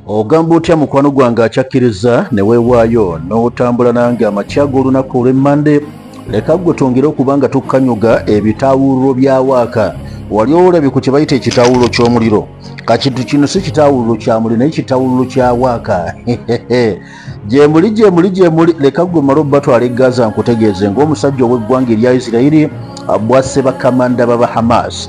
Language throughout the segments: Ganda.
ogamba otya mukwano gwange akyakkiriza ne weewaayo n'otambula nange amakya g'olunaku olw'emmande leka gwe twongere okuba nga tukkanyuga ebitaawuliro bya waaka. Wali olabye ku kye bayita ekitaawuliro ky'omuliro. Kakintu kino si kitaawuliro kya muliro naye kitaawuliro kya waaka. Gyemuli leka gwe mala batwala e Gaza nkutegeeze ng'omusajja ow'eggwanga erya Isirayiri bwasse bakamanda baba Hamas.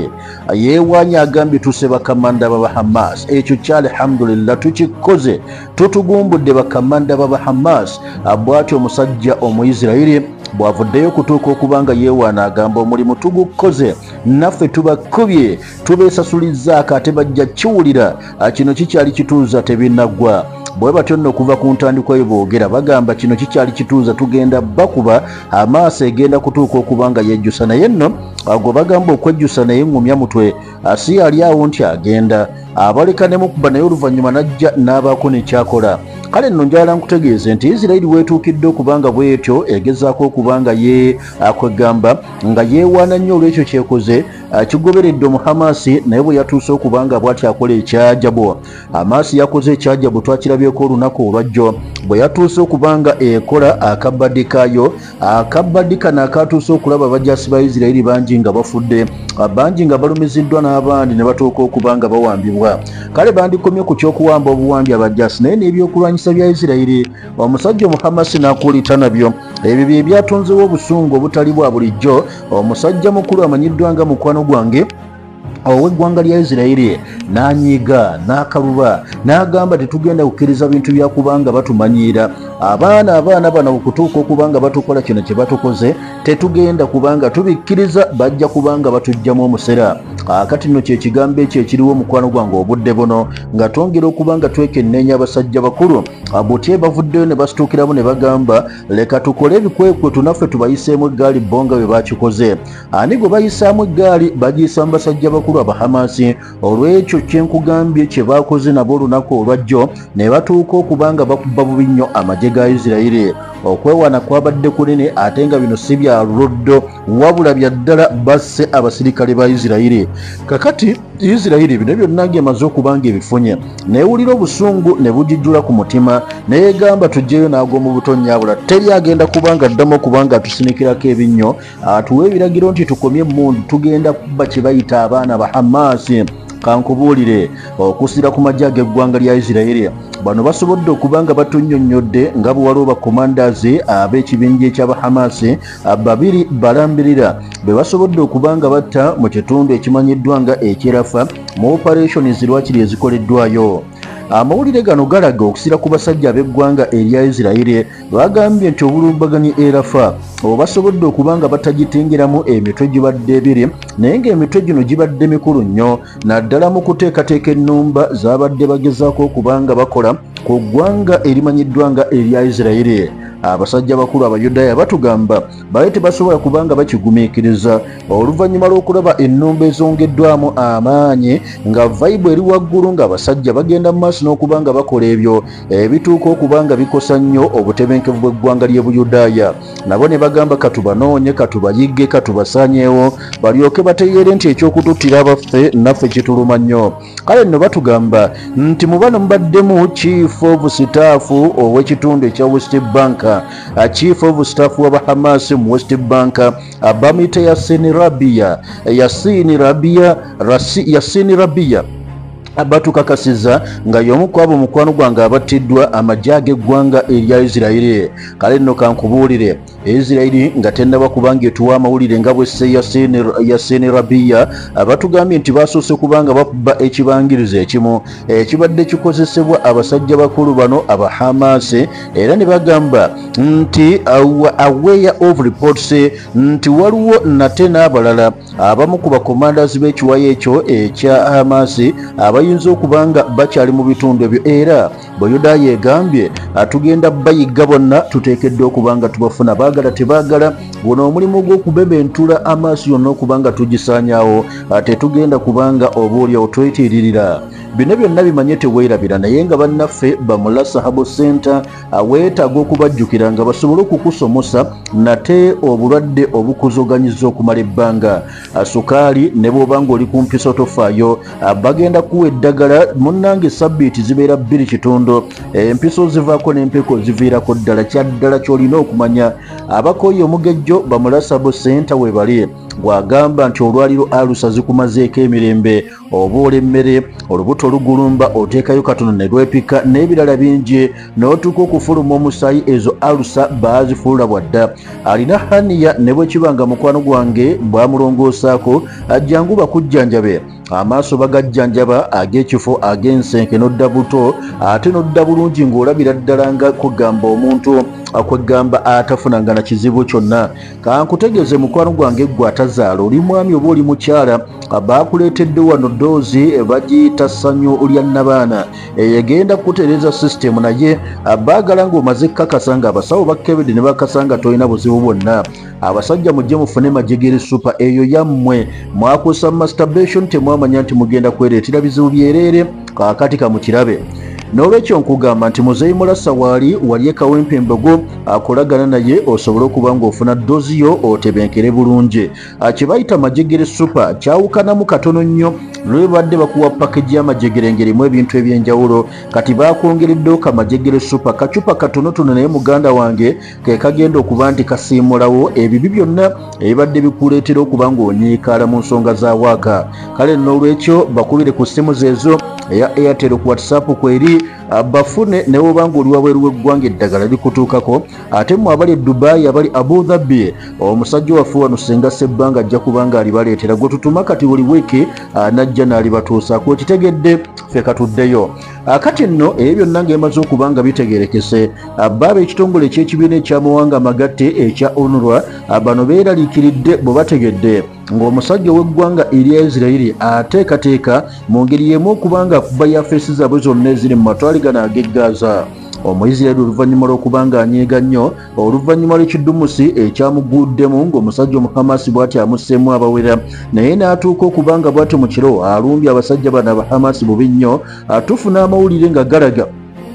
Yeewaanye agambye tusse bakamanda baba Hamas. Ekyo kya alhamdulillah tukikoze, tutugumbudde bakamanda baba Hamas. Bw'atyo omusajja Omuyisirayiri bw'avuddeyo kutuuka okuba nga yeewaana agamba omulimu tugukoze, naffe tubakubye, tubeesasulizaako ate bajja kiwulira. Kino kikyali kituuza tebinaggwa. Bwe batyo nno okuva ku ntandikwa ye boogera bagamba kino kikyali kituuza tugenda bakuba, amaaso egenda kutuuka okuba nga yejjusa. Naye nno agwo bagamba okwejjusa naye ngumya mutwe si yali awo nti agenda abaleka ne mukuba naye oluvannyuma najja n'abaako nekyakola. Kale nno njala nkutegeeze nti Isirayiri weetuukidde okubanga bwetyo egezaako okubanga ye akwegamba nga yeewaana nnyo olw'ekyo kyekoze kigoberedde omu Hamasi, naye bwe yatuuse okubanga bw'ati akola ekyajabu. Hamasi yakoze ekyajabu twakirabyeko olunaku olwajjo bwe yatuuse okubanga ekola akabbadi kaayo. Akabbadi kano akatuuse okulaba abajjaasi ba Isirayiri bangi nga bafudde, bangi nga balumiziddwa n'abandi ne batuuka okubanga bawambibwa. Kale bandikomye ku ky'okuwamba obuwambi abajjaasi naye n'ebyokulwanyisa bya Isirayiri omusajja omu Hamasi n'akuulita nabyo. Ebyo bye byatonzewo obusungu obutali bwa bulijjo. Omusajja mukulu amanyiddwa nga mukwano gwange ow'eggwanga lya Isirayiri n'anyiiga n'akaluba n'agamba tetugenda kukkiriza bintu byakubanga batumanyiira abaana bano okutuuka okubanga batukola kino kye batukoze tetugenda kubanga tubikkiriza, bajja kubanga batujjamu omusera. Kati nno kye kigambo ekyo ekiriwo mukwano gwange obudde buno nga twongera okubanga twekenneenya abasajja bakulu butye bavuddeyo ne basituukiramu ne bagamba leka tukole ebikwekwe tunaffe tubayiseemu eggaali bonga bwe bakikoze. Ani gwe bayisaamu eggaali bagiyisa mu basajja bakulu aba Hamasi. Olw'ekyo kyenkugambye kye bakoze nabo olunaku olwajjo ne batuuka okubanga bakuba bubi nnyo amagye ga Isirayiri. Okwewaana kwabadde kunene ate nga bino si bya luddo wabula bya ddala basse abasirikale ba Isirayiri. Kakati Isirayiri bino byonna ng'emaze okubanga ebifunye neewulira obusungu ne bugijjula ku mutima neegamba tujjeyo n'agwa mu butonyabula teri agenda kubanga addamu okubanga atusinikirako ebinnyo atuwa ebiragiro nti tukomye emmundu tugenda kubba kye bayita abaana ba Hamasi. Kankubuulire okusira ku majja g'eggwanga lya Isirayiri bano basobodde okubanga batunnyonnyodde nga bwe waliwo bakomandazi ab'ekibinja eky'aba Hamasi Babiri balambirira be basobodde okubanga batta mu kitundu ekimanyiddwa nga ekyerafa mu operations lwakiri ezikoleddwayo. Amawulire gano galaga okusira ku basajja ab'eggwanga erya Isirayiri bagambye nti obulumbaganyi erafa basobodde okubanga batagitengeramu emitwe gibadde ebiri naye ng'emitwe gino gibadde mikulu nnyo naddala mu kuteekateeka ennumba zabadde bagezaako okubanga bakola ku ggwanga erimanyiddwa nga erya Isirayiri. Abasajja bakulu Abayudaaya batugamba baye tebasobola kubanga bakigumiikiriza oluvannyuma lw'okulaba ennumba ezongeddwamu amaanyi nga vayibu eri waggulu ng'abasajja bagenda mu maaso n'okubanga bakola ebyo ebituuka okubanga bikosa nnyo obutebenkevu bw'eggwanga ly'e Buyudaaya. Nabo ne bagamba katubanoonye, katubayigge, katubasaanyeewo balyoke bategeere nti ekyokututtira abaffe naffe kituluma nnyo. Kale nno batugamba nti mu bano mubaddemu Chief of Staff ow'ekitundu ekya West Bank, Chief of Staff w'aba Hamas mu West Bank bamuyita Yasini Rabia abatukakasiza nga y'omu ku abo mukwano gwange abattiddwa amagye ag'eggwanga erya Isirayiri. Kale nno kankubuulire Isirayiri nga tennaba kubanga etuwa amawulire nga bwesse Yasini Rabia batugambye nti basoose kubanga bakuba ekibangirizo ekimu ekibadde kikozesebwa abasajja bakulu bano aba Hamasi, era ne bagamba nti aware of reports nti waliwo nate n'abalala abamu ku bakomandazi b'ekiwayi ekyo ekya Hamasi bayinza okubanga bakyali mu bitundu ebyo, era Buyudaaya egambye atugenda bayigga bonna tuteekeddwa okubanga tubafuna baagala tebaagala. Guno omulimu gw'okubebentula amaaso yonna okubanga tugisaanyaawo tetugenda kubanga oboolyawo twetiiririra. bino byonna bimanye teweerabira naye nga bannaffe bamulasa Habo Center weetaaga okubajjukira nga basobole okukusomosa nate obulwadde obukuzoganyizza okumala ebbanga. Sukaali ne bw'oba ng'oli ku mpiso tofaayo bagenda kuwa eddagala munnange sabbiiti zibeera 2 empiso zivaako n'empeko ziviirako ddala kyaddala ky'olina okumanya. Abakooye omugejjo bamulasa Habo Center weebali bw'agamba nti olwaliro alusa zikumazeeko emirembe oba olemmere olubuto olugulumba oteekayo katono ne lwepika n'ebirala bingi n'otuuka okufuluma omusaayi ezo alusa baazifulula bwadda. Alina haniya ne bwe kiba nga mukwano gwange bwamulongoosaako ajjangu bakujjanjabe amaaso bagajjanjaba ag'ekifo ag'ensenke n'odda buto ate n'odda bulungi ng'olabira ddala nga kugamba omuntu kwegamba atafunanga na kizibu kyonna. Kankutegeeze mukwano gwange gwe atazaala oli mwami oba oli mukyala baakuleetedde wano doozi bagiyita ssanyu lya nnabaana egenda kukutereeza sisitemu naye baagala ng'omaze kkakasa nga abasawo bakkebedde ne bakasanga tolina buzibu bwonna. Abasajja mujje mufune Majjegere Super eyo yammwe mwakuusa masturbation temwamanya nti mugenda kwereetera bizibu byereere kaakati kamukirabe. N'olwekyo nkugamba nti muzeeyi mulasa wali ekawempe embogo akolagana naye osobole okuba ng'ofuna doozi yo otebenkere bulungi. Kye bayita Majjegere Super kyawukanamu katono nnyo lwe badde bakuwa pakeji y'amajjegere ngerimu ebintu eby'enjawulo kati baakwongereddewo ka Majjegere Super kacupa katonotono naye muganda wange ke kagenda okuba nti kasiimulawo ebibi byonna ebibadde bikuleetera okuba ng'onyiikaala mu nsonga za waaka. Kale n'olwekyo bakubire ku ssimu zeezo eya Airtel ku WhatsApp kweri bafune ne bwoba ng'oli wabweru w'eggwanga eddagala likutuukako. Ate mmwe abali e Dubai abali Abu Dhabi omusajja waffe wano Senga Sebbanga ajja kuba nga alibaleetera gwe tutuma kati buli wiiki najja n'alibatuusaako ekitegedde ffe katuddeyo. Kati nno ebyo byonna ng'emaze okuba nga bitegeerekese baaba ekitongole eky'ekibiina eky'amawanga amagatte ekya UNRWA bano beeraliikiridde bwe bategedde ng'omusajja w'eggwanga erya Isirairi ateekateeka mu ngeri y'emu okuba nga akuba yafeesi zaabwe zonna eziri mu matwale gano ag'e Gaza. Omuyisirayiri oluvannyuma lw'okuba ng'anyiiga nnyo oluvannyuma lw'ekidumusi ekyamuguddemu ng'omusajja Omuhamasi bw'ati amusseemu abawera naye n'atuuka okuba nga bw'ati mu kiro alumbye abasajja bano Abahamasi bubi nnyo. Tufuna amawulire nga galaga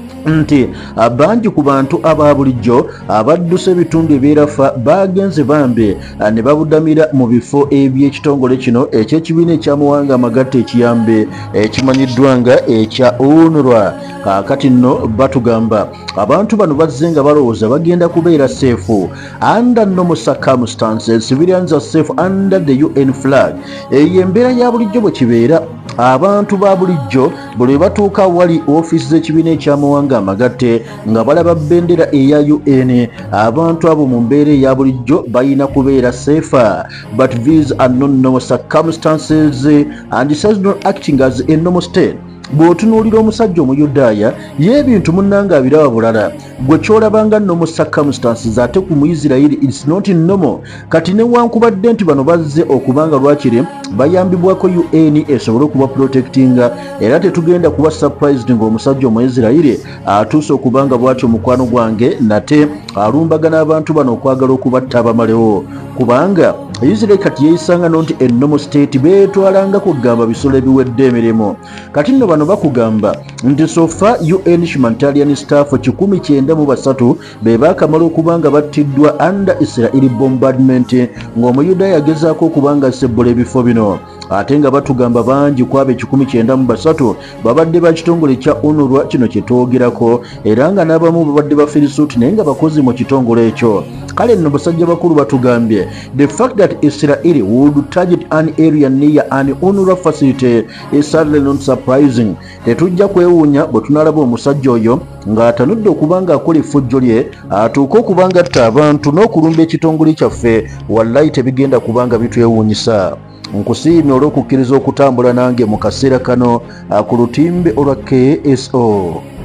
nti bangi ku bantu aba bulijjo abadduse ebitundu ebyerafa bagenze bambi ne babudamira mu bifo eby'ekitongole kino eky'ekibiina eky'amawanga amagatte ekiyambe ekimanyiddwa nga ekya UNRWA. Kaakati nno batugamba abantu bano bazze nga balowooza bagenda kubeera seefu under normal circumstances. Civilians are safe under the UN flag. Eyo embeera ya bulijjo bwe kibeera abantu ba bulijjo bwe batuuka wali ofiisi z'ekibiina eky'amawanga amagatte nga balaba bendera eya UN abantu abo mu mbeera eya bulijjo balina kubeera safer. But these are not normal circumstances and says not acting as a normal state. Bw'otunuulira omusajja Omuyudaaya y'ebintu munnanga abiraba bulala gwe kyolabanga normal circumstances ate ku Muyisirayiri it's not normal. Kati newankubadde nti bano bazze okubanga lwakiri bayambibwako UN esobole okuba protectinga era tetugenda kuba surprised ng'omusajja Omuyisirayiri atuuse okubanga bw'atyo mukwano gwange nate alumbagana abantu bano okwagala okubatta abamalewo kubanga Israel kati yeisanga nti a normal state beetwalanga kugamba bisolo ebiwedde emirimu. Kati nno bano bakugamba nti sofa UN humanitarian staff 193 be baakamala okubanga battiddwa under Israeli bombardment ng'Omuyudaaya yagezaako okubanga sebola ebifo bino. Ate nga batugamba bangi kwabo 193 babadde ba kitongole kya UNRWA kino kye twogerako era nga n'abamu babadde bafirisuuti naye nga bakozi mu kitongole ekyo. Kale nno basajja bakulu batugambye the fact that Israel would target an area near an UNRWA facility is certainly not surprising. Tetujja kwewuunya bwe tunalaba omusajja oyo ng'atanudde okubanga akola effujjo lye atuuke okubanga atta abantu n'okulumba ekitongole kyaffe wallahi tebigenda kubanga bitwewuunyisa. Nkusiimye olw'okukkiriza okutambula nange mu kaseera kano ku lutimbe olwa KSO.